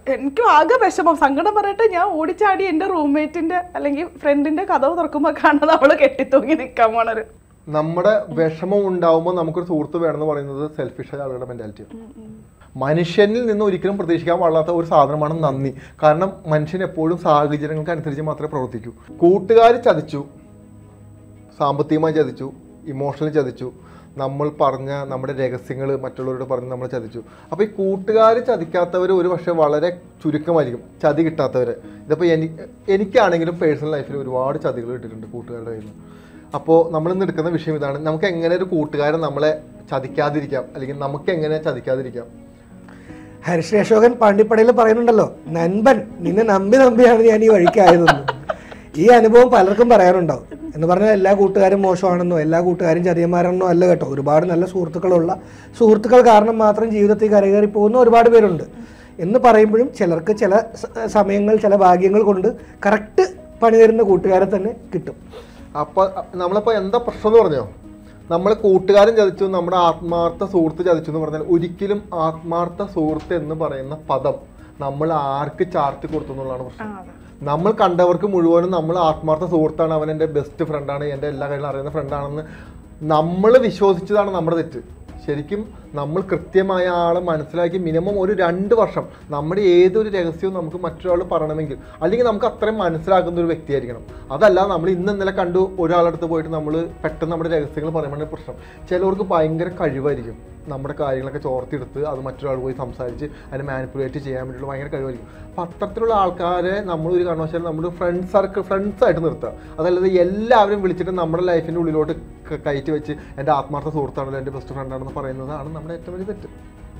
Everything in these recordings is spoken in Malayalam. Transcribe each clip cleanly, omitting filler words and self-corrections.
എനിക്ക് ആകെ വിഷമം സങ്കടം പറയട്ടെ ഞാൻ ഓടിച്ചാടി എൻ്റെ റൂംമേറ്റിന്റെ അല്ലെങ്കിൽ ഫ്രണ്ടിന്റെ കഥവ് തുറക്കുമ്പോൾ കാണുന്നത് അവള് കെട്ടിത്തൂങ്ങി നിൽക്കാൻ പോണൊരു നമ്മുടെ വിഷമം ഉണ്ടാവുമ്പോൾ നമുക്കൊരു സുഹൃത്ത് വേണമെന്ന് പറയുന്നത് സെൽഫിഷായ ആളുകളുടെ മെന്റാലിറ്റി. മനുഷ്യനിൽ നിന്ന് ഒരിക്കലും പ്രതീക്ഷിക്കാൻ പാടാത്ത ഒരു സാധനമാണ് നന്ദി. കാരണം മനുഷ്യൻ എപ്പോഴും സാഹചര്യങ്ങൾക്ക് അനുസരിച്ച് മാത്രമേ പ്രവർത്തിക്കൂ. കൂട്ടുകാർ ചതിച്ചു, സാമ്പത്തികമായി ചതിച്ചു, ഇമോഷണലി ചതിച്ചു, നമ്മൾ പറഞ്ഞ നമ്മുടെ രഹസ്യങ്ങൾ മറ്റുള്ളവരോട് പറഞ്ഞ് നമ്മൾ ചതിച്ചു. അപ്പോൾ ഈ കൂട്ടുകാർ ചതിക്കാത്തവർ ഒരു പക്ഷേ വളരെ ചുരുക്കമായിരിക്കും, ചതി കിട്ടാത്തവർ. ഇതിപ്പോൾ എനിക്കാണെങ്കിലും പേഴ്സണൽ ലൈഫിൽ ഒരുപാട് ചതികൾ കിട്ടിയിട്ടുണ്ട് കൂട്ടുകാരുടെ കയ്യിൽ നിന്ന്. അപ്പോൾ നമ്മളിന്ന് എടുക്കുന്ന വിഷയം ഇതാണ്, നമുക്ക് എങ്ങനെ ഒരു കൂട്ടുകാരൻ നമ്മളെ ചതിക്കാതിരിക്കാം, അല്ലെങ്കിൽ നമുക്ക് എങ്ങനെ ചതിക്കാതിരിക്കാം. ഹരിശ്രീ അശോകൻ പാണ്ടിപ്പടയിൽ പറയുന്നുണ്ടല്ലോ, നൻപൻ നിന്നെ നമ്പിയാണ് ഞാൻ ഈ വഴിക്കായതെന്ന്. ഈ അനുഭവം പലർക്കും പറയാറുണ്ടാവും. എന്ന് പറഞ്ഞാൽ എല്ലാ കൂട്ടുകാരും മോശമാണെന്നോ എല്ലാ കൂട്ടുകാരും ചതിയന്മാരെന്നോ അല്ല കേട്ടോ. ഒരുപാട് നല്ല സുഹൃത്തുക്കൾ കാരണം മാത്രം ജീവിതത്തിൽ കരകയറി പോകുന്ന ഒരുപാട് പേരുണ്ട് എന്ന് പറയുമ്പോഴും ചിലർക്ക് ചില സമയങ്ങൾ ചില ഭാഗ്യങ്ങൾ കൊണ്ട് കറക്റ്റ് പണി തരുന്ന കൂട്ടുകാരെ തന്നെ കിട്ടും. അപ്പോൾ നമ്മളിപ്പോൾ എന്താ പ്രശ്നം എന്ന് പറഞ്ഞോ, നമ്മൾ കൂട്ടുകാരൻ ചതിച്ചു, നമ്മുടെ ആത്മാർത്ഥ സുഹൃത്ത് ചതിച്ചു എന്ന് പറഞ്ഞാൽ ഒരിക്കലും ആത്മാർത്ഥ സുഹൃത്ത് എന്ന് പറയുന്ന പദം നമ്മൾ ആർക്ക് ചാർത്തി കൊടുത്തു എന്നുള്ളതാണ് പ്രശ്നം. നമ്മൾ കണ്ടവർക്ക് മുഴുവനും നമ്മൾ ആത്മാർത്ഥ സുഹൃത്താണ്, അവൻ എൻ്റെ ബെസ്റ്റ് ഫ്രണ്ടാണ്, എൻ്റെ എല്ലാ കാര്യങ്ങളും അറിയുന്ന ഫ്രണ്ടാണെന്ന് നമ്മൾ വിശ്വസിച്ചതാണ് നമ്മുടെ തെറ്റ്. ശരിക്കും നമ്മൾ കൃത്യമായ ആളെ മനസ്സിലാക്കി മിനിമം ഒരു 2 വർഷം നമ്മുടെ ഏതൊരു രഹസ്യവും നമുക്ക് മറ്റൊരാൾ പറയണമെങ്കിൽ അല്ലെങ്കിൽ നമുക്ക് അത്രയും മനസ്സിലാക്കുന്ന ഒരു വ്യക്തിയായിരിക്കണം. അതല്ല നമ്മൾ ഇന്നലെ കണ്ടു ഒരാളടുത്ത് പോയിട്ട് നമ്മൾ പെട്ടെന്ന് നമ്മുടെ രഹസ്യങ്ങൾ പറയുമ്പോൾ പ്രശ്നം. ചിലവർക്ക് ഭയങ്കര കഴിവായിരിക്കും, നമ്മുടെ കാര്യങ്ങളൊക്കെ ചോർത്തിയെടുത്ത് അത് മറ്റൊരാൾ പോയി സംസാരിച്ച് അതിനെ മാനിപ്പുലേറ്റ് ചെയ്യാൻ വേണ്ടിയിട്ടുള്ള ഭയങ്കര കഴിവായിരിക്കും. അപ്പോൾ അത്തരത്തിലുള്ള ആൾക്കാരെ നമ്മൾ ഒരു കാരണവശാലും നമ്മുടെ ഫ്രണ്ട്സായിട്ട് നിർത്തുക. അതല്ലാതെ എല്ലാവരും വിളിച്ചിട്ട് നമ്മുടെ ലൈഫിൻ്റെ ഉള്ളിലോട്ട് കയറ്റി വെച്ച് എൻ്റെ ആത്മാർത്ഥ സുഹൃത്താണല്ലോ എൻ്റെ ബെസ്റ്റ് ഫ്രണ്ടാണെന്ന് പറയുന്നതാണ് നമ്മുടെ ഏറ്റവും വലിയ തെറ്റ്.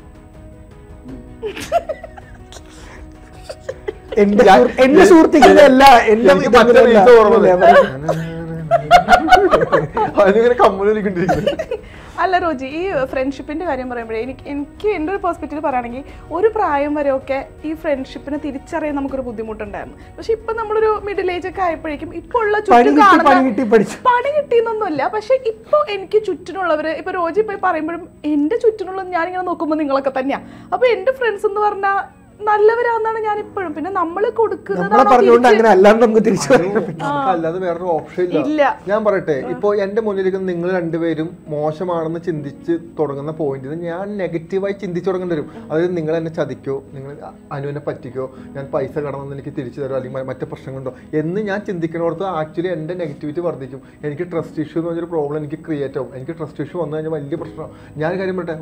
എന്റെ സുഹൃത്തുക്കളല്ല അതിനിങ്ങനെ കമ്മലിക്കൊണ്ടിരിക്കുന്നു. അല്ല റോജി, ഈ ഫ്രണ്ട്ഷിപ്പിന്റെ കാര്യം പറയുമ്പോഴേ എനിക്ക് എൻ്റെ ഒരു പെർസ്പെക്റ്റീവ് പറയുകയാണെങ്കിൽ ഒരു പ്രായം വരെയൊക്കെ ഈ ഫ്രണ്ട്ഷിപ്പിനെ തിരിച്ചറിയാൻ നമുക്കൊരു ബുദ്ധിമുട്ടുണ്ടായിരുന്നു. പക്ഷെ ഇപ്പൊ നമ്മളൊരു മിഡിൽ ഏജ് ഒക്കെ ആയപ്പോഴേക്കും ഇപ്പോൾ ഉള്ള ചുറ്റും പണി കിട്ടിയെന്നൊന്നുമില്ല. പക്ഷെ ഇപ്പൊ എനിക്ക് ചുറ്റിനുള്ളവര് ഇപ്പൊ റോജി പോയി പറയുമ്പോഴും എന്റെ ചുറ്റിനുള്ളത് ഞാനിങ്ങനെ നോക്കുമ്പോൾ നിങ്ങളൊക്കെ തന്നെയാ. അപ്പൊ എന്റെ ഫ്രണ്ട്സ് എന്ന് പറഞ്ഞാൽ നല്ലവരാന്നാണ് ഞാൻ ഇപ്പോഴും. പിന്നെ നമ്മള് അല്ലാതെ വേറൊരു ഓപ്ഷൻ ഇല്ല. ഞാൻ പറയട്ടെ, ഇപ്പൊ എന്റെ മുന്നിലിരിക്കുന്ന നിങ്ങൾ രണ്ടുപേരും മോശമാണെന്ന് ചിന്തിച്ച് തുടങ്ങുന്ന പോയിന്റിൽ ഞാൻ നെഗറ്റീവായി ചിന്തിച്ചു തുടങ്ങേണ്ടി വരും. അതായത് നിങ്ങൾ എന്നെ ചതിക്കോ, നിങ്ങൾ അനുവിനെ പറ്റിക്കോ, ഞാൻ പൈസ കടമെന്ന് എനിക്ക് തിരിച്ചു തരോ, അല്ലെങ്കിൽ മറ്റു പ്രശ്നങ്ങളുണ്ടോ എന്ന് ഞാൻ ചിന്തിക്കണോടത്ത് ആക്ച്വലി എൻ്റെ നെഗറ്റിവിറ്റി വർദ്ധിക്കും. എനിക്ക് ട്രസ്റ്റ് ഇഷ്യൂ എന്ന് പറഞ്ഞൊരു പ്രോബ്ലം എനിക്ക് ക്രിയേറ്റ് ആവും. എനിക്ക് ട്രസ്റ്റ് ഇഷ്യൂ വന്നു കഴിഞ്ഞാൽ വലിയ പ്രശ്നമാണ്. ഞാൻ കാര്യം പറയട്ടെ,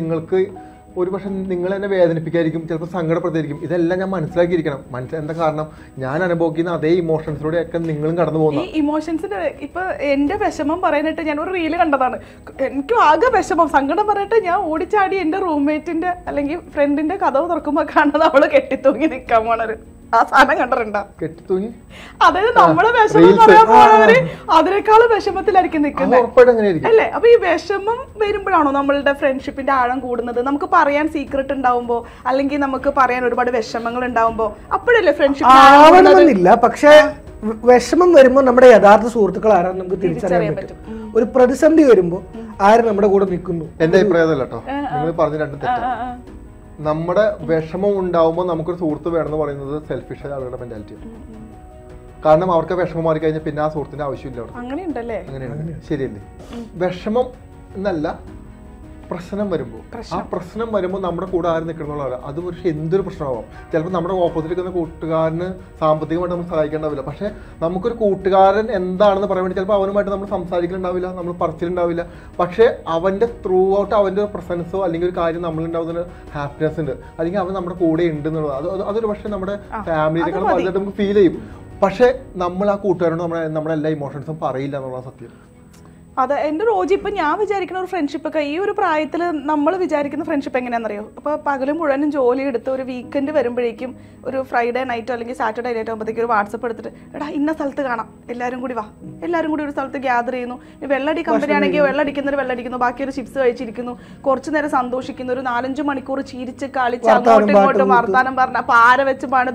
ഒരു പക്ഷെ നിങ്ങൾ എന്നെ വേദനിപ്പിക്കായിരിക്കും, ചിലപ്പോൾ സങ്കടപ്പെടുത്തായിരിക്കും. ഇതെല്ലാം ഞാൻ മനസ്സിലാക്കിയിരിക്കണം. എന്താ കാരണം, ഞാൻ അനുഭവിക്കുന്ന അതേ ഇമോഷൻസിലൂടെയൊക്കെ നിങ്ങളും കടന്നു പോകുന്നു. ഈ ഇമോഷൻസിന്റെ ഇപ്പൊ എന്റെ വിഷമം പറയാനായിട്ട് ഞാൻ ഒരു റീല് കണ്ടതാണ്. എനിക്ക് ആകെ വിഷമം സങ്കടം പറയട്ടെ ഞാൻ ഓടിച്ചാടി എൻ്റെ റൂംമേറ്റിന്റെ അല്ലെങ്കിൽ ഫ്രണ്ടിന്റെ കഥവ് തുറക്കുമ്പോൾ കാണുന്നത് അവള് കെട്ടിത്തൂങ്ങി നിൽക്കാൻ പോണൊരു ആ സാധനം കണ്ടിട്ടുണ്ടോ? കെട്ടിത്തൂങ്ങി അതായത് നമ്മള് വിഷമം പറയാൻ പോണവര് അതിനേക്കാളും വിഷമത്തിലായിരിക്കും നിൽക്കുന്നത് അല്ലേ? അപ്പൊ ഈ വിഷമം വരുമ്പോഴാണോ നമ്മളുടെ ഫ്രണ്ട്ഷിപ്പിന്റെ ആഴം കൂടുന്നത്? നമുക്ക് പറയാൻ സീക്രട്ട് ഉണ്ടാവുമ്പോ അല്ലെങ്കിൽ നമുക്ക് പറയാൻ ഒരുപാട് വിഷമങ്ങൾ ഉണ്ടാവുമ്പോ അപ്പോഴല്ലേ ഫ്രണ്ട്ഷിപ്പ് ആവണമെന്നില്ല. പക്ഷെ വിഷമം വരുമ്പോൾ നമ്മുടെ യഥാർത്ഥ സുഹൃത്തുക്കൾ ആരാന്ന് നമുക്ക് തിരിച്ചറിയാൻ പറ്റും. ഒരു പ്രതിസന്ധി വരുമ്പോ ആര് നമ്മുടെ കൂടെ നിൽക്കുന്നു. എന്റെ അഭിപ്രായം കേട്ടോ, നിങ്ങൾ പറഞ്ഞ രണ്ട് തെറ്റാ. നമ്മുടെ വിഷമം ഉണ്ടാവുമ്പോൾ നമുക്കൊരു സുഹൃത്ത് വേണമെന്ന് പറയുന്നത് സെൽഫിഷായ ആളുകളുടെ മെന്റാലിറ്റിയാണ്. കാരണം അവർക്ക് വിഷമം മാറിക്കഴിഞ്ഞാൽ പിന്നെ ആ സുഹൃത്തിന്റെ ആവശ്യമില്ല. അങ്ങനെയാണ്, ശരിയല്ലേ? വിഷമം എന്നല്ല, പ്രശ്നം വരുമ്പോൾ ആ പ്രശ്നം വരുമ്പോൾ നമ്മുടെ കൂടെ ആര് നിൽക്കണമെന്നുള്ള അത് പക്ഷേ എന്തൊരു പ്രശ്നമാവാം. ചിലപ്പോൾ നമ്മുടെ ഓപ്പോസിറ്റ് നിൽക്കുന്ന കൂട്ടുകാരന് സാമ്പത്തികമായിട്ട് നമ്മൾ സഹായിക്കേണ്ടാവില്ല. പക്ഷേ നമുക്കൊരു കൂട്ടുകാരൻ എന്താണെന്ന് പറയാൻ വേണ്ടി ചിലപ്പോൾ അവനുമായിട്ട് നമ്മൾ സംസാരിക്കലുണ്ടാവില്ല, നമ്മൾ പറച്ചിലുണ്ടാവില്ല. പക്ഷേ അവൻ്റെ ത്രൂ ഔട്ട് അവൻ്റെ ഒരു പ്രസൻസോ അല്ലെങ്കിൽ ഒരു കാര്യം നമ്മളുണ്ടാവുന്ന ഹാപ്പിനെസ് ഉണ്ട്, അല്ലെങ്കിൽ അവൻ നമ്മുടെ കൂടെ ഉണ്ട് എന്നുള്ളത് അതൊരു പക്ഷേ നമ്മുടെ ഫാമിലിയേക്കാൾ വലുതായിട്ട് നമുക്ക് ഫീൽ ചെയ്യും. പക്ഷേ നമ്മൾ ആ കൂട്ടുകാരോട് നമ്മുടെ എല്ലാ ഇമോഷൻസും പറയില്ല എന്നുള്ള സത്യം. അതെ, എൻ്റെ റോജി ഇപ്പം ഞാൻ വിചാരിക്കുന്ന ഒരു ഫ്രണ്ട്ഷിപ്പൊക്കെ ഈ ഒരു പ്രായത്തിൽ നമ്മൾ വിചാരിക്കുന്ന ഫ്രണ്ട്ഷിപ്പ് എങ്ങനെയാണെന്നറിയോ? അപ്പോൾ പകലും മുഴുവനും ജോലി എടുത്ത് ഒരു വീക്കെൻഡ് വരുമ്പോഴേക്കും ഒരു ഫ്രൈഡേ നൈറ്റോ അല്ലെങ്കിൽ സാറ്റർഡേ നൈറ്റ് ആകുമ്പോഴത്തേക്ക് ഒരു വാട്സപ്പ് എടുത്തിട്ട് എടാ ഇന്ന സ്ഥലത്ത് കാണാം, എല്ലാവരും കൂടി വാ, എല്ലാവരും കൂടി ഒരു സ്ഥലത്ത് ഗ്യാദർ ചെയ്യുന്നു. വെള്ളടി കമ്പനി ആണെങ്കിൽ വെള്ളടിക്കുന്നവർ വെള്ളടിക്കുന്നു, ബാക്കി ഒരു ചിപ്സ് കഴിച്ചിരിക്കുന്നു, കുറച്ചു നേരം സന്തോഷിക്കുന്നു, ഒരു 4-5 മണിക്കൂർ ചിരിച്ച് കളിച്ച് അങ്ങോട്ടും ഇങ്ങോട്ടും വർത്താനം പറഞ്ഞ പാര വെച്ച് പണിതും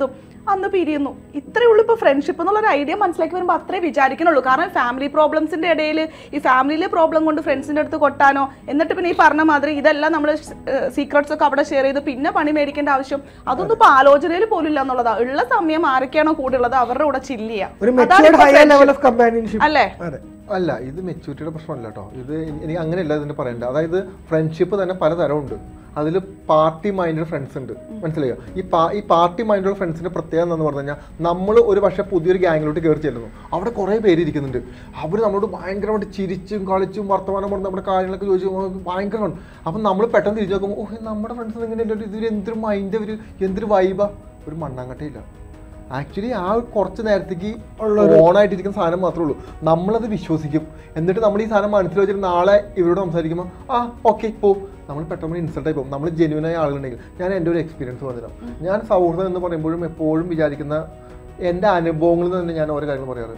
അന്ന് പിരിയുന്നു. ഇത്രയേ ഉള്ളൂ. ഇപ്പോൾ ഫ്രണ്ട്ഷിപ്പ് എന്നുള്ളൊരു ഐഡിയ മനസ്സിലാക്കി വരുമ്പോൾ അത്രേ വിചാരിക്കണുള്ളൂ. കാരണം ഫാമിലി പ്രോബ്ലംസിന്റെ ഇടയിൽ ഈ ഫാമിലിയിലെ പ്രോബ്ലം കൊണ്ട് ഫ്രണ്ട്സിന്റെ അടുത്ത് കൊട്ടാനോ, എന്നിട്ട് പിന്നെ ഈ പറഞ്ഞ മാതിരി ഇതെല്ലാം നമ്മൾ സീക്രട്സ് ഒക്കെ അവിടെ ഷെയർ ചെയ്ത് പിന്നെ പണി മേടിക്കേണ്ട ആവശ്യം അതൊന്നും ഇപ്പോൾ ആലോചനയിൽ പോലും ഇല്ല എന്നുള്ളതാ. ഉള്ള സമയം ആരൊക്കെയാണോ കൂടെ ഉള്ളത് അവരുടെ കൂടെ ചില്ല് ചെയ്യാം. അല്ലേ? അല്ല, ഇത് മെച്യൂരിറ്റിയുടെ പ്രശ്നമല്ല കേട്ടോ. ഇത് എനിക്ക് അങ്ങനെയല്ല ഇതിന് പറയേണ്ടത്. അതായത് ഫ്രണ്ട്ഷിപ്പ് തന്നെ പലതരമുണ്ട്. അതിൽ പാർട്ടി മൈൻഡഡ് ഫ്രണ്ട്സ് ഉണ്ട്, മനസ്സിലായോ? ഈ പാർട്ടി മൈൻഡഡ് ഫ്രണ്ട്സിന്റെ പ്രത്യേകത എന്ന് പറഞ്ഞു കഴിഞ്ഞാൽ നമ്മൾ ഒരു പക്ഷേ പുതിയൊരു ഗ്യാങ്ങിലോട്ട് കയറി ചെല്ലുന്നു. അവിടെ കുറേ പേര് ഇരിക്കുന്നുണ്ട്. അവർ നമ്മളോട് ഭയങ്കരമായിട്ട് ചിരിച്ചും കളിച്ചും വർത്തമാനം പറഞ്ഞ് നമ്മുടെ കാര്യങ്ങളൊക്കെ ചോദിച്ചു ഭയങ്കരമാണ്. അപ്പം നമ്മൾ പെട്ടെന്ന് തിരിച്ചു നോക്കുമ്പോൾ ഓ, നമ്മുടെ ഫ്രണ്ട്സ് ഇങ്ങനെ ഇവർ എന്തൊരു മൈൻഡ്, അവർ എന്തൊരു വൈബാ. ഒരു മണ്ണാങ്കട്ടയില്ല. ആക്ച്വലി ആ കുറച്ച് നേരത്തേക്ക് ഓണായിട്ടിരിക്കുന്ന സാധനം മാത്രമേ ഉള്ളൂ. നമ്മളത് വിശ്വസിക്കും. എന്നിട്ട് നമ്മൾ ഈ സാധനം മനസ്സിൽ വെച്ചിട്ട് നാളെ ഇവരോട് സംസാരിക്കുമ്പോൾ ഓക്കെ പോകും. നമ്മൾ പെട്ടെന്ന് ഇൻസൾട്ടായി പോകും. നമ്മൾ ജെന്യൂനായ ആളുകളുണ്ടെങ്കിൽ ഞാൻ എൻ്റെ ഒരു എക്സ്പീരിയൻസ് പറഞ്ഞുതരാം. ഞാൻ സൗഹൃദം എന്ന് പറയുമ്പോഴും എപ്പോഴും വിചാരിക്കുന്ന എൻ്റെ അനുഭവങ്ങളിൽ തന്നെ ഞാൻ ഓരോ കാര്യങ്ങൾ പറയാറ്.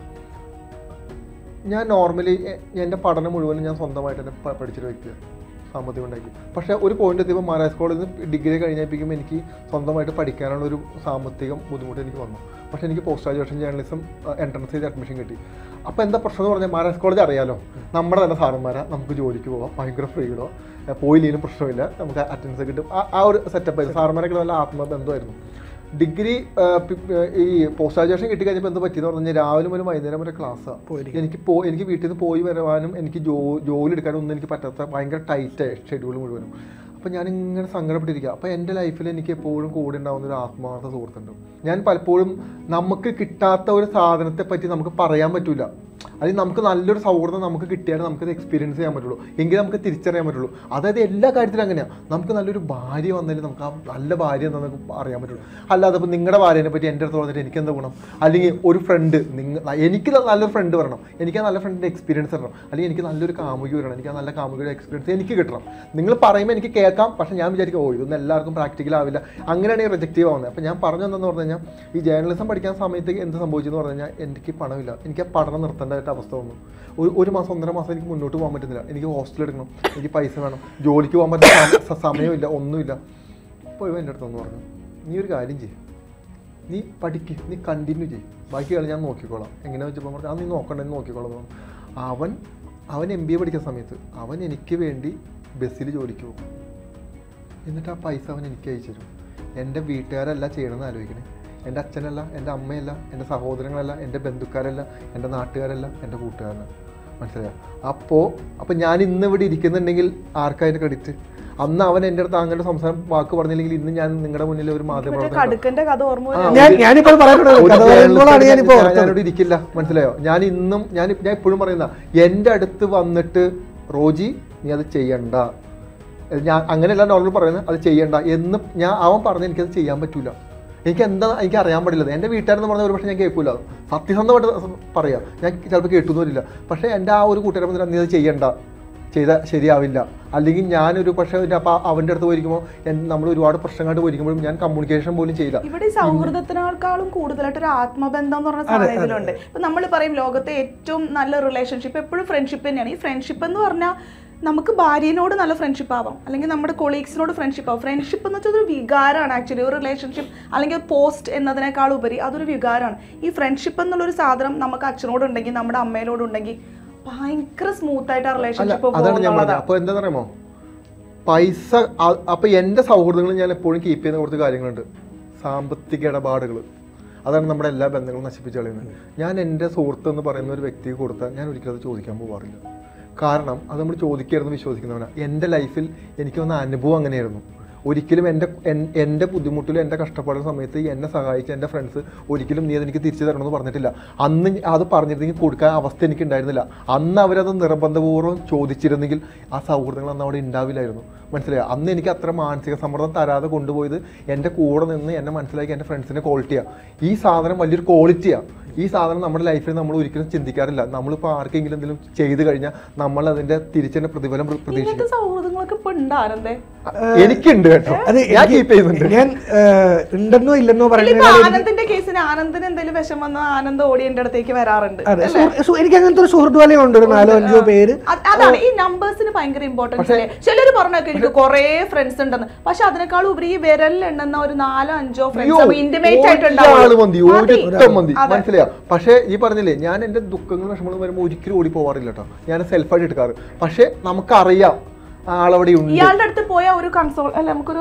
ഞാൻ നോർമലി എൻ്റെ പഠനം മുഴുവനും ഞാൻ സ്വന്തമായിട്ട് തന്നെ പഠിച്ചൊരു വ്യക്തിയാണ്, സാമ്പത്തികം ഉണ്ടാക്കി. പക്ഷേ ഒരു പോയിന്റ് എത്തിയപ്പോൾ മഹാരാജ് കോളേജിൽ നിന്ന് ഡിഗ്രി കഴിഞ്ഞപ്പോഴേക്കും എനിക്ക് സ്വന്തമായിട്ട് പഠിക്കാനുള്ള ഒരു സാമ്പത്തികം ബുദ്ധിമുട്ട് എനിക്ക് വന്നു. പക്ഷേ എനിക്ക് പോസ്റ്റ് ഗ്രാജുവേഷൻ ജേർണലിസം എൻട്രൻസ് ചെയ്ത് അഡ്മിഷൻ കിട്ടി. അപ്പോൾ എന്താ പ്രശ്നം എന്ന് പറഞ്ഞാൽ മഹാരാജ് കോളേജ് അറിയാലോ, നമ്മുടെ തന്നെ സാറന്മാരാ, നമുക്ക് ജോലിക്ക് പോകാം, ഭയങ്കര ഫ്രീഡോ, പോയില്ലെങ്കിലും പ്രശ്നമില്ല, നമുക്ക് അറ്റൻഡൻസ് കിട്ടും. ആ ഒരു സെറ്റപ്പ് ആയിരുന്നു. സാറന്മാരൊക്കെ നല്ല ആത്മബന്ധമായിരുന്നു. ഡിഗ്രി ഈ പോസ്റ്റ് ഗ്രാജുവേഷൻ കിട്ടിക്കഴിഞ്ഞപ്പോൾ എന്ത് പറ്റിയെന്ന് പറഞ്ഞാൽ രാവിലെ മുതൽ വൈകുന്നേരം വരെ ക്ലാസ്സാണ്. എനിക്ക് വീട്ടിൽ നിന്ന് പോയി വരാനും എനിക്ക് ജോലി എടുക്കാനും ഒന്നും എനിക്ക് പറ്റാത്ത ഭയങ്കര ടൈറ്റായി ഷെഡ്യൂൾ മുഴുവനും. അപ്പോൾ ഞാനിങ്ങനെ സങ്കടപ്പെട്ടിരിക്കുക. അപ്പോൾ എൻ്റെ ലൈഫിൽ എനിക്ക് എപ്പോഴും കൂടെ ഉണ്ടാകുന്ന ഒരു ആത്മാർത്ഥ സുഹൃത്തുണ്ട്. ഞാൻ പലപ്പോഴും നമുക്ക് കിട്ടാത്ത ഒരു സാധനത്തെ പറ്റി നമുക്ക് പറയാൻ പറ്റില്ല. അത് നമുക്ക് നല്ലൊരു സൗഹൃദം നമുക്ക് കിട്ടിയാൽ നമുക്കത് എക്സ്പീരിയൻസ് ചെയ്യാൻ പറ്റുള്ളൂ, എങ്കിൽ നമുക്ക് തിരിച്ചറിയാൻ പറ്റുള്ളൂ. അതായത് എല്ലാ കാര്യത്തിലും അങ്ങനെയാണ്. നമുക്ക് നല്ലൊരു ഭാര്യ വന്നാലും നമുക്ക് ആ നല്ല ഭാര്യ എന്താണെന്ന് അറിയാൻ പറ്റുള്ളൂ. അല്ലാതെ ഇപ്പോൾ നിങ്ങളുടെ ഭാര്യനെ പറ്റി എൻ്റെ അടുത്ത് പറഞ്ഞിട്ട് എനിക്കെന്താ ഗുണം? അല്ലെങ്കിൽ ഒരു ഫ്രണ്ട്, എനിക്ക് നല്ലൊരു ഫ്രണ്ട് വരണം, എനിക്ക് ആ നല്ല ഫ്രണ്ടിൻ്റെ എക്സ്പീരിയൻസ് തരണം, അല്ലെങ്കിൽ എനിക്ക് നല്ലൊരു കാമുകി വരണം, എനിക്ക് ആ നല്ല കാമുകിയുടെ എക്സ്പീരിയൻസ് എനിക്ക് കിട്ടണം. നിങ്ങൾ പറയുമ്പോൾ എനിക്ക് കേൾക്കാം, പക്ഷേ ഞാൻ വിചാരിക്കും ഇതൊന്നും എല്ലാവർക്കും പ്രാക്ടിക്കൽ ആവില്ല, അങ്ങനെയാണ് ഈ റിജക്റ്റീവ് ആവുന്നത്. അപ്പോൾ ഞാൻ പറഞ്ഞു എന്താണെന്ന് പറഞ്ഞു കഴിഞ്ഞാൽ ഈ ജേർണലിസം പഠിക്കാൻ സമയത്ത് എന്ത് സംഭവിച്ചെന്ന് പറഞ്ഞു കഴിഞ്ഞാൽ എനിക്ക് പണമില്ല. എനിക്ക് ആ പഠനം നിർത്തേണ്ടതായിട്ട് അവസ്ഥ വന്നു. ഒരു മാസം 1.5 മാസം എനിക്ക് മുന്നോട്ട് പോകാൻ പറ്റുന്നില്ല. എനിക്ക് ഹോസ്റ്റൽ എടുക്കണം, എനിക്ക് പൈസ വേണം, ജോലിക്ക് പോകാൻ പറ്റുന്ന സമയമില്ല, ഒന്നുമില്ല. അപ്പോൾ എൻ്റെ അടുത്തൊന്ന് പറഞ്ഞു, നീ ഒരു കാര്യം ചെയ്യും, നീ പഠിക്ക്, നീ കണ്ടിന്യൂ ചെയ്യും, ബാക്കി കളി ഞാൻ നോക്കിക്കോളാം. എങ്ങനെയാണെന്ന് വെച്ചപ്പോൾ പറഞ്ഞു നീ നോക്കണ്ടെന്ന് നോക്കിക്കോളാം എന്ന് പറഞ്ഞു. അവൻ MBA പഠിക്കുന്ന സമയത്ത് അവൻ എനിക്ക് വേണ്ടി ബസ്സിൽ ജോലിക്ക് പോകും. എന്നിട്ട് ആ പൈസ അവൻ എനിക്ക് അയച്ചു തരും. എൻ്റെ വീട്ടുകാരല്ല ചെയ്യണമെന്ന് ആലോചിക്കണേ. എൻ്റെ അച്ഛനല്ല, എൻ്റെ അമ്മയല്ല, എൻ്റെ സഹോദരങ്ങളല്ല, എൻ്റെ ബന്ധുക്കാരല്ല, എൻ്റെ നാട്ടുകാരല്ല, എൻ്റെ കൂട്ടുകാരല്ല. മനസ്സിലായോ? അപ്പോൾ ഞാൻ ഇന്ന് ഇവിടെ ഇരിക്കുന്നുണ്ടെങ്കിൽ ആർക്കതിൻ്റെ ക്രെഡിറ്റ്? അന്ന് അവൻ എൻ്റെ അടുത്ത് അങ്ങനെ സംസാരം വാക്ക് പറഞ്ഞില്ലെങ്കിൽ ഇന്ന് ഞാൻ നിങ്ങളുടെ മുന്നിൽ ഒരു മാധ്യമപ്രവർത്തകൻ ഞാനിവിടെ ഇരിക്കില്ല. മനസ്സിലായോ? ഞാൻ ഇപ്പോഴും പറയുന്ന എൻ്റെ അടുത്ത് വന്നിട്ട് റോജി നീ അത് ചെയ്യണ്ട, ഞാൻ അങ്ങനെയല്ല നോർമൽ പറയുന്നത്, അത് ചെയ്യണ്ട എന്ന് അവൻ പറഞ്ഞ് എനിക്കത് ചെയ്യാൻ പറ്റൂല. എനിക്ക് അറിയാൻ പാടില്ല. എൻ്റെ വീട്ടുകാരെന്ന് പറഞ്ഞാൽ ഒരു പക്ഷേ ഞാൻ കേൾക്കില്ല, സത്യസന്ധമായിട്ട് പറയാം, ഞാൻ ചിലപ്പോൾ കേട്ടുന്നില്ല. പക്ഷേ എൻ്റെ ആ ഒരു കൂട്ടുകാരെ പറഞ്ഞാൽ നീ അത് ചെയ്താൽ ശരിയാവില്ല. അല്ലെങ്കിൽ ഞാനൊരു പക്ഷേ അപ്പോൾ അവൻ്റെ അടുത്ത് പോയിരിക്കുമ്പോൾ നമ്മൾ ഒരുപാട് പ്രശ്നങ്ങളായിട്ട് പോയിരിക്കുമ്പോഴും ഞാൻ കമ്മ്യൂണിക്കേഷൻ പോലും ചെയ്യില്ല. ഇവിടെ ഈ സൗഹൃദത്തിനേക്കാളും കൂടുതലായിട്ട് ഒരു ആത്മബന്ധം എന്ന് പറഞ്ഞ സാധനത്തിലുണ്ട്. ഇപ്പം നമ്മൾ പറയും ലോകത്തെ ഏറ്റവും നല്ല റിലേഷൻഷിപ്പ് എപ്പോഴും ഫ്രണ്ട്ഷിപ്പ് തന്നെയാണ്. ഈ ഫ്രണ്ട്ഷിപ്പ് എന്ന് പറഞ്ഞാൽ നമുക്ക് ഭാര്യനോട് നല്ല ഫ്രണ്ട്ഷിപ്പ് ആവാം, അല്ലെങ്കിൽ നമ്മുടെ കൊളീഗ്സിനോട് ഫ്രണ്ട്ഷിപ്പ് ആവാം. ഫ്രണ്ട്ഷിപ്പ് എന്ന് വെച്ചാൽ ഒരു വികാരമാണ്. ആക്ച്വലി ഒരു റിലേഷൻഷിപ്പ് അല്ലെങ്കിൽ പോസ്റ്റ് എന്നതിനേക്കാൾ ഉപരി അതൊരു വികാരമാണ്. ഈ ഫ്രണ്ട്ഷിപ്പ് എന്നുള്ളൊരു സാധനം നമുക്ക് അച്ഛനോടുണ്ടെങ്കിൽ നമ്മുടെ അമ്മയോടുണ്ടെങ്കിൽ ഭയങ്കര സ്മൂത്ത് ആയിട്ട് ആ റിലേഷൻഷിപ്പ് പോകുന്നത്. അപ്പോൾ എന്താ പറയുമോ, പൈസ. അപ്പോൾ എൻ്റെ സൗഹൃദങ്ങൾ ഞാൻ എപ്പോഴും കീപ്പ് ചെയ്യുന്ന കുറച്ച് കാര്യങ്ങളുണ്ട്. സാമ്പത്തിക ഇടപാടുകൾ, അതാണ് നമ്മുടെ എല്ലാ ബന്ധങ്ങളും നശിപ്പിച്ച് കളയുന്നത്. ഞാൻ എൻ്റെ സുഹൃത്ത് എന്ന് പറയുന്ന ഒരു വ്യക്തിക്ക് കൊടുത്താൽ ഞാൻ ഒരിക്കലും അത് ചോദിക്കാൻ പോകാറില്ല. കാരണം അത് നമ്മൾ ചോദിക്കരുതെന്ന് വിശ്വസിക്കുന്നവനാണ്. എൻ്റെ ലൈഫിൽ എനിക്ക് വന്ന അനുഭവം അങ്ങനെയായിരുന്നു. ഒരിക്കലും എൻ്റെ ബുദ്ധിമുട്ടിലും എൻ്റെ കഷ്ടപ്പാടുന്ന സമയത്ത് എന്നെ സഹായിച്ച എൻ്റെ ഫ്രണ്ട്സ് ഒരിക്കലും നീ അതെനിക്ക് തിരിച്ചു തരണമെന്ന് പറഞ്ഞിട്ടില്ല. അന്ന് അത് പറഞ്ഞിരുന്നെങ്കിൽ കൊടുക്കാൻ അവസ്ഥ എനിക്ക് ഉണ്ടായിരുന്നില്ല. അന്ന് അവരത് നിർബന്ധപൂർവ്വം ചോദിച്ചിരുന്നെങ്കിൽ ആ സൗഹൃദങ്ങൾ അന്ന് അവിടെ ഉണ്ടാവില്ലായിരുന്നു. മനസ്സിലായോ? അന്ന് എനിക്ക് അത്ര മാനസിക സമ്മർദ്ദം തരാതെ കൊണ്ടുപോയത് എൻ്റെ കൂടെ നിന്ന് എന്നെ മനസ്സിലാക്കി എൻ്റെ ഫ്രണ്ട്സിൻ്റെ ക്വാളിറ്റിയാണ്. ഈ സാധനം വലിയൊരു ക്വാളിറ്റിയാണ്. ഈ സാധനം നമ്മുടെ ലൈഫിൽ നമ്മൾ ഒരിക്കലും ചിന്തിക്കാറില്ല. നമ്മളിപ്പോൾ ആർക്കെങ്കിലും എന്തെങ്കിലും ചെയ്തു കഴിഞ്ഞാൽ നമ്മൾ അതിൻ്റെ തിരിച്ചതിൻ്റെ പ്രതിഫലം പ്രതീക്ഷിക്കും. എനിക്കുണ്ട് കേട്ടോ, ഞാൻ ഉണ്ടെന്നോ ഇല്ലെന്നോ പറയുന്നത്. ഉദാഹരണത്തിന് ആനന്ദിന് എന്തെങ്കിലും വിഷം വന്ന ആനന്ദ് ഓടി എന്റെ അടുത്തേക്ക് വരാറുണ്ട്. എനിക്ക് അങ്ങനത്തെ ഒരു സുഹൃത്ത് വലയുണ്ട്, ഒരു 4-5 പേര്. അതാണ് ഈ നമ്പേഴ്സിന് ഭയങ്കര ഇമ്പോർട്ടൻസ് അല്ലേ. ചിലര് പറഞ്ഞൊക്കെ എനിക്ക് കുറെ ഫ്രണ്ട്സ് ഉണ്ടെന്ന്, പക്ഷെ അതിനേക്കാൾ ഉപരി ഈ വിരലിലെണ്ണുന്ന ഒരു 4-5 ഫ്രണ്ട്സ് ഇന്റിമേറ്റ് ആയിട്ടുണ്ടാവും. മനസ്സിലായോ? പക്ഷെ ഈ പറഞ്ഞില്ലേ, ഞാൻ എന്റെ ദുഃഖങ്ങളും വിഷമങ്ങളും വരുമ്പോൾ ഒരിക്കലും ഓടി പോവാറില്ല കേട്ടോ. ഞാൻ സെൽഫായിട്ട് എടുക്കാറ്. പക്ഷെ നമുക്കറിയാം ആളവിടെ ഉണ്ട്. ഇയാളുടെ അടുത്ത് പോയ ഒരു കൺസോൾ അല്ല, നമുക്കൊരു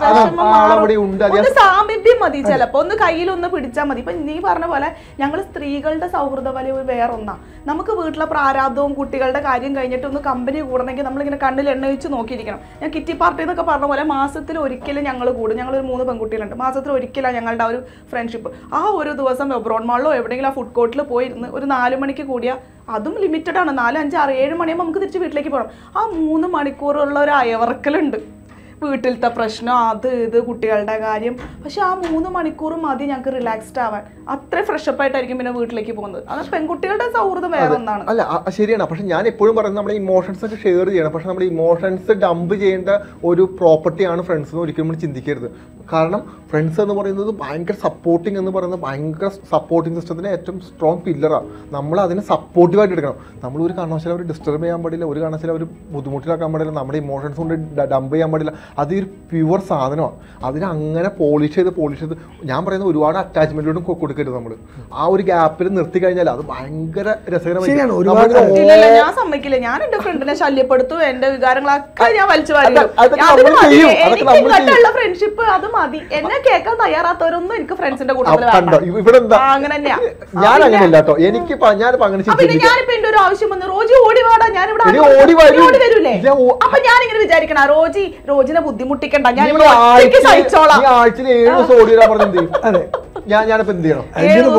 സാമീപ്യം മതി. ചിലപ്പോ ഒന്ന് കയ്യിലൊന്ന് പിടിച്ചാൽ മതി. ഇപ്പൊ നീ പറഞ്ഞ പോലെ ഞങ്ങൾ സ്ത്രീകളുടെ സൗഹൃദ വലയ വേറൊന്നാ. നമുക്ക് വീട്ടിലെ പ്രാരാബ്ദവും കുട്ടികളുടെ കാര്യം കഴിഞ്ഞിട്ട് ഒന്ന് കമ്പനി കൂടണമെങ്കിൽ നമ്മളിങ്ങനെ കണ്ണിൽ എണ്ണ വെച്ച് നോക്കിയിരിക്കണം. ഞാൻ കിറ്റി പാർട്ടി എന്നൊക്കെ പറഞ്ഞ പോലെ മാസത്തിൽ ഒരിക്കലും ഞങ്ങൾ കൂടും. ഞങ്ങളൊരു 3 പെൺകുട്ടികളുണ്ട്. മാസത്തിൽ ഒരിക്കലാണ് ഞങ്ങളുടെ ആ ഒരു ഫ്രണ്ട്ഷിപ്പ്. ആ ഒരു ദിവസം എബ്രോൺ മാളിലോ എവിടെയെങ്കിലും ആ ഫുഡ് കോർട്ടിൽ പോയിരുന്ന് ഒരു 4 മണിക്ക് കൂടിയ, അതും ലിമിറ്റഡ് ആണ്, 4, 5, 6, 7 മണിയാകുമ്പോൾ നമുക്ക് തിരിച്ച് വീട്ടിലേക്ക് പോകണം. ആ 3 മണിക്കൂറുള്ള ഒരു അയവർക്കലുണ്ട്. വീട്ടിലത്തെ പ്രശ്നം, അത് ഇത് കുട്ടികളുടെ കാര്യം. പക്ഷെ ആ 3 മണിക്കൂർ മതി ഞങ്ങൾക്ക് റിലാക്സ്ഡ് ആവാൻ. അത്ര ഫ്രഷപ്പ് ആയിട്ടായിരിക്കും പിന്നെ വീട്ടിലേക്ക് പോകുന്നത്. അത് പെൺകുട്ടികളുടെ സൗഹൃദം വേറെ ഒന്നാണ്. അല്ല ശരിയാണ്. പക്ഷെ ഞാൻ എപ്പോഴും പറയുന്നത് നമ്മുടെ ഇമോഷൻസ് ഒക്കെ ഷെയർ ചെയ്യണം. പക്ഷെ നമ്മുടെ ഇമോഷൻസ് ഡംപ് ചെയ്യേണ്ട ഒരു പ്രോപ്പർട്ടിയാണ് ഫ്രണ്ട്സ് എന്ന് ഒരിക്കലും നമ്മൾ ചിന്തിക്കരുത്. കാരണം ഫ്രണ്ട്സ് എന്ന് പറയുന്നത് ഭയങ്കര സപ്പോർട്ടിങ് എന്ന് പറയുന്നത് ഭയങ്കര സപ്പോർട്ടിങ് സിസ്റ്റത്തിന് ഏറ്റവും സ്ട്രോങ് പില്ലറാണ്. നമ്മൾ അതിനെ സപ്പോർട്ടീവായിട്ട് എടുക്കണം. നമ്മൾ ഒരു കാരണവശാലും അവർ ഡിസ്റ്റർബ് ചെയ്യാൻ പാടില്ല, ഒരു കാരണവശാലും അവർ ബുദ്ധിമുട്ടിലാക്കാൻ പാടില്ല, നമ്മുടെ ഇമോഷൻസ് കൊണ്ട് ഡംപ് ചെയ്യാൻ പാടില്ല. അതൊരു പ്യുവർ സാധനമാണ്. അതിനെ അങ്ങനെ പോളിഷ് ചെയ്ത് ഞാൻ പറയുന്ന ഒരുപാട് അറ്റാച്ച്മെന്റിലോട്ടും കൊടുക്കരുത്. നമ്മൾ ആ ഒരു ഗ്യാപ്പിൽ നിർത്തി കഴിഞ്ഞാൽ അത് ഭയങ്കര രസകരമായി. ഞാൻ സമ്മതിക്കില്ല. ഞാൻ എന്റെ ഫ്രണ്ടിനെ ശല്യപ്പെടുത്തും, എന്റെ വികാരങ്ങളൊക്കെ ഞാൻ വലിച്ചു വാരി. ഫ്രണ്ട്ഷിപ്പ് അത് മതി. എന്നെ കേൾക്കാൻ തയ്യാറാത്തവരൊന്നും എനിക്ക് ഫ്രണ്ട്സിന്റെ കൂട്ടത്തിൽ അങ്ങനെ തന്നെയാ. ഞാൻ അങ്ങനെയല്ല കേട്ടോ. എനിക്ക് ഞാനിപ്പോ എന്റെ ഒരു ആവശ്യം വന്നു, റോജി ഓടി വാടാ, ഞാനിവിടെ ഓടി വരൂലേ. അപ്പൊ ഞാനിങ്ങനെ വിചാരിക്കണം, റോജിനെ ബുദ്ധിമുട്ടിക്കണ്ട, ഞാൻ ഇവിടെ സഹിച്ചോളാം. ആഴ്ചയിൽ 7 ദിവസം ഓടി വരാൻ പറഞ്ഞത്. അതെ, ഞാനിപ്പോ എന്ത് ചെയ്യണം?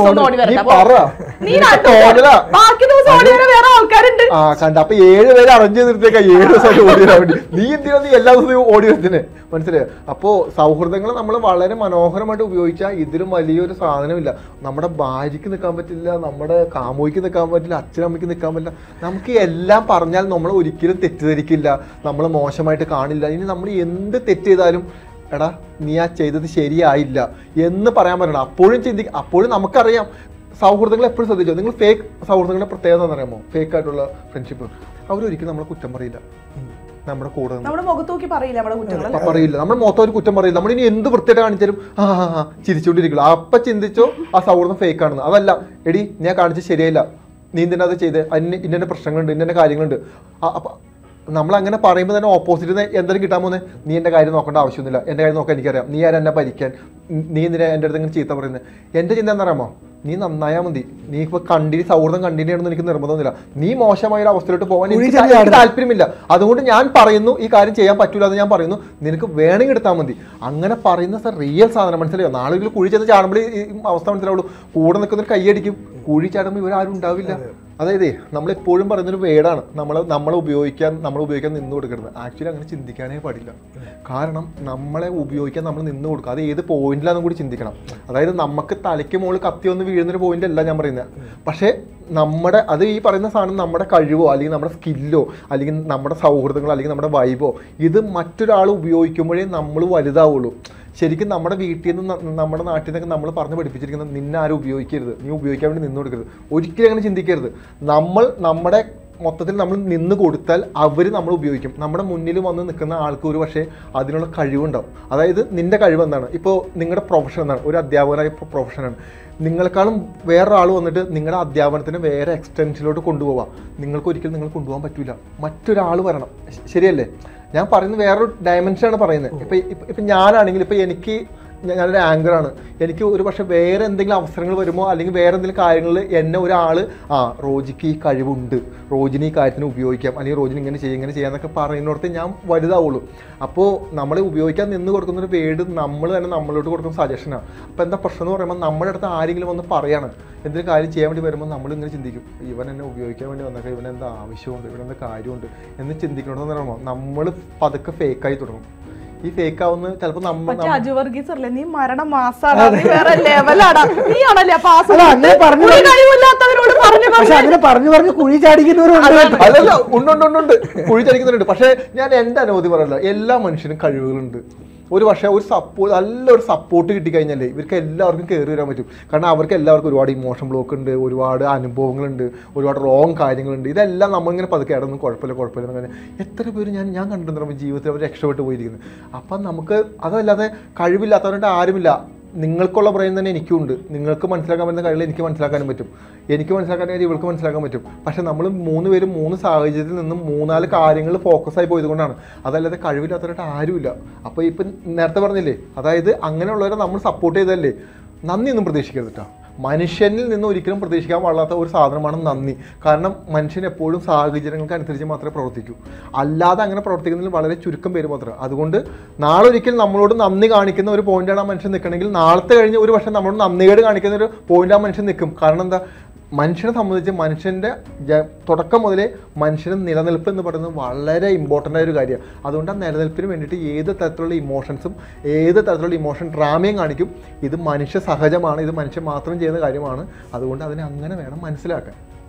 കണ്ട അപ്പൊ 7 പേര് അറേഞ്ച് ചെയ്ത് നിർത്തിയേക്കാ 7 ദിവസം ഓടി വരാൻ വേണ്ടി. നീ എന്തിനാ നീ എല്ലാ ദിവസവും ഓടി വരുന്നേ? മനസ്സിലായോ? അപ്പോ സൗഹൃദങ്ങൾ നമ്മൾ വളരെ മനോഹരമായിട്ട് ഉപയോഗിച്ചാൽ ഇതിലും വലിയൊരു സാധനമില്ല. നമ്മുടെ ഭാര്യയ്ക്ക് നിൽക്കാൻ പറ്റില്ല, നമ്മുടെ കാമുകിക്ക് നിൽക്കാൻ പറ്റില്ല, അച്ഛനമ്മയ്ക്ക് നിൽക്കാൻ പറ്റില്ല. നമുക്ക് എല്ലാം പറഞ്ഞാൽ നമ്മൾ ഒരിക്കലും തെറ്റിദ്ധരിക്കില്ല, നമ്മൾ മോശമായിട്ട് കാണില്ല. ഇനി നമ്മൾ എന്ത് തെറ്റ് ചെയ്താലും എടാ നീ ആ ചെയ്തത് ശരിയായില്ല എന്ന് പറയാൻ പറ്റണം. അപ്പോഴും നമുക്കറിയാം. സൗഹൃദങ്ങൾ എപ്പോഴും ശ്രദ്ധിച്ചോ, നിങ്ങൾ ഫേക്ക് സൗഹൃദങ്ങളുടെ പ്രത്യേകത എന്ന് പറയുമ്പോൾ, ഫേക്ക് ആയിട്ടുള്ള ഫ്രണ്ട്ഷിപ്പ് അവരൊരിക്കലും നമ്മളെ കുറ്റം പറയില്ല. നമ്മുടെ കൂടെ പറയില്ല, നമ്മുടെ മൊത്തം ഒരു കുറ്റം പറയില്ല. നമ്മൾ ഇനി എന്ത് വൃത്തിയായിട്ട് കാണിച്ചാലും ചിരിച്ചുകൊണ്ടിരിക്കില്ല. അപ്പൊ ചിന്തിച്ചോ ആ സൗഹൃദം ഫേക്ക് ആണെന്ന്. അതല്ല, എടി ഞാൻ കാണിച്ചത് ശരിയായില്ല, നീ എന്തിനാ അത് ചെയ്ത്, ഇന്ന പ്രശ്നങ്ങളുണ്ട്, ഇന്ന കാര്യങ്ങളുണ്ട്. അപ്പൊ നമ്മൾ അങ്ങനെ പറയുമ്പോൾ തന്നെ ഓപ്പോസിറ്റ് എന്തെങ്കിലും കിട്ടാൻ പോകുന്നത്, നീ എൻ്റെ കാര്യം നോക്കേണ്ട ആവശ്യമൊന്നുമില്ല, എൻ്റെ കാര്യം നോക്കാൻ എനിക്കറിയാം, നീ ആരും എന്നെ ഭരിക്കാൻ, നീ എന്തിനാ എൻ്റെ അടുത്ത് ഇങ്ങനെ ചീത്ത പറയുന്നത്. എൻ്റെ ചിന്ത എന്താ അറിയാമോ, നീ നന്നായാൽ മതി. നീ ഇപ്പോൾ സൗഹൃദം കണ്ടിന്യൂ ചെയ്യണമെന്ന് എനിക്ക് നിർബന്ധമൊന്നുമില്ല. നീ മോശമായ ഒരു അവസ്ഥയിലോട്ട് പോകാൻ എനിക്ക് താല്പര്യമില്ല. അതുകൊണ്ട് ഞാൻ പറയുന്നു ഈ കാര്യം ചെയ്യാൻ പറ്റൂല എന്ന് ഞാൻ പറയുന്നു, നിനക്ക് വേണമെങ്കിൽ എടുത്താൽ മതി. അങ്ങനെ പറയുന്ന റിയൽ സാധനം. മനസ്സിലായോ? നാളുകളിൽ കുഴി ചെന്ന് ചാടുമ്പോൾ ഈ അവസ്ഥ മനസ്സിലാവുള്ളൂ. കൂടെ നിൽക്കുന്നൊരു കൈയടിക്കും, കുഴി ചാടുമ്പോൾ ഇവരാരും ഉണ്ടാവില്ല. അതായത് നമ്മളെപ്പോഴും പറയുന്നൊരു വേർഡാണ്, നമ്മളെ ഉപയോഗിക്കാൻ നിന്ന് കൊടുക്കരുത്. ആക്ച്വലി അങ്ങനെ ചിന്തിക്കാനേ പാടില്ല. കാരണം നമ്മളെ ഉപയോഗിക്കാൻ നമ്മൾ നിന്ന് കൊടുക്കുക. അത് ഏത് പോയിന്റിലാണെന്നും കൂടി ചിന്തിക്കണം. അതായത് നമുക്ക് തലയ്ക്ക് മുകളിൽ കത്തി വന്ന് വീഴുന്നൊരു പോയിന്റ് അല്ല ഞാൻ പറയുന്നത്. പക്ഷേ അത് ഈ പറയുന്ന സാധനം നമ്മുടെ കഴിവോ അല്ലെങ്കിൽ നമ്മുടെ സ്കില്ലോ അല്ലെങ്കിൽ നമ്മുടെ സൗഹൃദങ്ങളോ അല്ലെങ്കിൽ നമ്മുടെ വൈബോ ഇത് മറ്റൊരാൾ ഉപയോഗിക്കുമ്പോഴേ നമ്മൾ വലുതാവുള്ളൂ. ശരിക്കും നമ്മുടെ വീട്ടിൽ നിന്ന് നമ്മുടെ നാട്ടിൽ നിന്നൊക്കെ നമ്മൾ പറഞ്ഞ് പഠിപ്പിച്ചിരിക്കുന്നത്, നിന്നെ ആരും ഉപയോഗിക്കരുത്, നീ ഉപയോഗിക്കാൻ വേണ്ടി നിന്ന് കൊടുക്കരുത്. ഒരിക്കലും അങ്ങനെ ചിന്തിക്കരുത്. നമ്മുടെ മൊത്തത്തിൽ നമ്മൾ നിന്ന് കൊടുത്താൽ അവർ നമ്മൾ ഉപയോഗിക്കും. നമ്മുടെ മുന്നിൽ വന്ന് നിൽക്കുന്ന ആൾക്ക് ഒരു പക്ഷേ അതിനുള്ള കഴിവുണ്ടാവും. അതായത് നിന്റെ കഴിവ് എന്താണ്, ഇപ്പോൾ നിങ്ങളുടെ പ്രൊഫഷൻ എന്താണ്, ഒരു അധ്യാപകനായ പ്രൊഫഷനാണ്. നിങ്ങളെക്കാളും വേറൊരാൾ വന്നിട്ട് നിങ്ങളുടെ അധ്യാപനത്തിന് വേറെ എക്സ്റ്റൻഷനിലോട്ട് കൊണ്ടുപോകാം. നിങ്ങൾക്ക് ഒരിക്കലും നിങ്ങൾ കൊണ്ടുപോകാൻ പറ്റില്ല, മറ്റൊരാൾ വരണം. ശരിയല്ലേ? ഞാൻ പറയുന്നത് വേറൊരു ഡയമെൻഷനാണ് പറയുന്നത്. ഇപ്പം ഞാനാണെങ്കിൽ ഞാനൊരു ആങ്കറാണ്. എനിക്ക് ഒരു പക്ഷേ വേറെ എന്തെങ്കിലും അവസരങ്ങൾ വരുമ്പോൾ അല്ലെങ്കിൽ വേറെ എന്തെങ്കിലും കാര്യങ്ങളിൽ എന്നെ ഒരാൾ റോജിക്ക് ഈ കഴിവുണ്ട്, റോജിന് ഈ കാര്യത്തിന് ഉപയോഗിക്കാം, അല്ലെങ്കിൽ റോജിന് ഇങ്ങനെ ചെയ്യാന്നൊക്കെ പറയുന്നിടത്ത് ഞാൻ വലുതാവുള്ളൂ. അപ്പോൾ നമ്മളെ ഉപയോഗിക്കാൻ നിന്ന് കൊടുക്കുന്നൊരു വേർഡ് നമ്മൾ തന്നെ നമ്മളോട്ട് കൊടുക്കുന്ന സജഷനാണ്. അപ്പോൾ എന്താ പ്രശ്നം എന്ന് പറയുമ്പോൾ നമ്മുടെ അടുത്ത് ആരെങ്കിലും വന്ന് പറയാണ് എന്തെങ്കിലും കാര്യം ചെയ്യാൻ വേണ്ടി വരുമ്പോൾ നമ്മളിങ്ങനെ ചിന്തിക്കും, ഇവൻ എന്നെ ഉപയോഗിക്കാൻ വേണ്ടി വന്നേക്കാം, ഇവനെന്താ ആവശ്യമുണ്ട്, ഇവനെന്താ കാര്യമുണ്ട് എന്ന് ചിന്തിക്കണമെന്ന് പറയുമ്പോൾ നമ്മൾ പതുക്കെ ഫേക്കായി തുടങ്ങും. ഈ ഫേക്ക് ആവുന്ന ചിലപ്പോൾ നീ മരണം മാസാണ്, വേറെ ലെവലാണ്, നീയാണല്ലേ കുഴി ചാടിക്കുന്നവരുണ്ട്. ഉണ്ട് കുഴി ചാടിക്കുന്നവരുണ്ട്. പക്ഷെ ഞാൻ എൻ്റെ അനുമതി പറയല്ല, എല്ലാ മനുഷ്യനും കഴിവുകളുണ്ട്. ഒരു പക്ഷേ നല്ലൊരു സപ്പോർട്ട് കിട്ടിക്കഴിഞ്ഞാലേ ഇവർക്ക് എല്ലാവർക്കും കയറി വരാൻ പറ്റും. കാരണം അവർക്ക് എല്ലാവർക്കും ഒരുപാട് ഇമോഷൻ ബ്ലോക്ക് ഉണ്ട്, ഒരുപാട് അനുഭവങ്ങളുണ്ട്, ഒരുപാട് റോങ് കാര്യങ്ങളുണ്ട്. ഇതെല്ലാം നമ്മളിങ്ങനെ പതുക്കെ ഇടൊന്നും കുഴപ്പമില്ല എന്ന് പറഞ്ഞാൽ എത്ര പേര് ഞാൻ കണ്ടിട്ടുണ്ട് ജീവിതത്തിൽ അവർ രക്ഷപ്പെട്ടു പോയിരിക്കുന്നത്. അപ്പം നമുക്ക് അതല്ലാതെ കഴിവില്ലാത്തവരുടെ ആരുമില്ല. നിങ്ങൾക്കുള്ള ബ്രെയിൻ തന്നെ എനിക്കുണ്ട്. നിങ്ങൾക്ക് മനസ്സിലാക്കാൻ പറ്റുന്ന കാര്യങ്ങൾ എനിക്ക് മനസ്സിലാക്കാനും പറ്റും, എനിക്ക് മനസ്സിലാക്കാൻ കാര്യം ഇവൾക്ക് മനസ്സിലാക്കാൻ പറ്റും. പക്ഷെ നമ്മൾ 3 പേരും 3 സാഹചര്യത്തിൽ നിന്നും 3-4 കാര്യങ്ങൾ ഫോക്കസായി പോയതുകൊണ്ടാണ്. അതല്ലാതെ കഴിവില്ലാത്തവരായിട്ട് ആരുമില്ല. അപ്പോൾ ഇപ്പം നേരത്തെ പറഞ്ഞില്ലേ, അതായത് അങ്ങനെയുള്ളവരെ നമ്മൾ സപ്പോർട്ട് ചെയ്തല്ലേ, നന്ദിയൊന്നും പ്രതീക്ഷിക്കരുത് കേട്ടോ. മനുഷ്യനിൽ നിന്ന് ഒരിക്കലും പ്രതീക്ഷിക്കാൻ പാടില്ലാത്ത ഒരു സാധനമാണ് നന്ദി. കാരണം മനുഷ്യൻ എപ്പോഴും സാഹചര്യങ്ങൾക്ക് അനുസരിച്ച് മാത്രമേ പ്രവർത്തിക്കൂ, അല്ലാതെ അങ്ങനെ പ്രവർത്തിക്കുന്നതിൽ വളരെ ചുരുക്കം പേര് മാത്രമേ. അതുകൊണ്ട് നാളെ ഒരിക്കൽ നമ്മളോട് നന്ദി കാണിക്കുന്ന ഒരു പോയിന്റാണ് ആ മനുഷ്യൻ നിൽക്കണമെങ്കിൽ നാളത്തെ കഴിഞ്ഞ് ഒരു വർഷം നമ്മളോട് നന്ദികേട് കാണിക്കുന്ന ഒരു പോയിന്റ് ആ മനുഷ്യൻ നിൽക്കും. കാരണം എന്താ, മനുഷ്യനെ സംബന്ധിച്ച് മനുഷ്യൻ്റെ തുടക്കം മുതലേ മനുഷ്യന് നിലനിൽപ്പ് എന്ന് പറയുന്നത് വളരെ ഇമ്പോർട്ടൻ്റ് ആയ ഒരു കാര്യമാണ്. അതുകൊണ്ട് ആ നിലനിൽപ്പിന് വേണ്ടിയിട്ട് ഏത് തരത്തിലുള്ള ഇമോഷൻസും ഏത് തരത്തിലുള്ള ഇമോഷൻ ഡ്രാമയും കാണിക്കും. ഇത് മനുഷ്യ സഹജമാണ്, ഇത് മനുഷ്യൻ മാത്രം ചെയ്യുന്ന കാര്യമാണ്. അതുകൊണ്ട് അതിനെ അങ്ങനെ വേണം മനസ്സിലാക്കാൻ.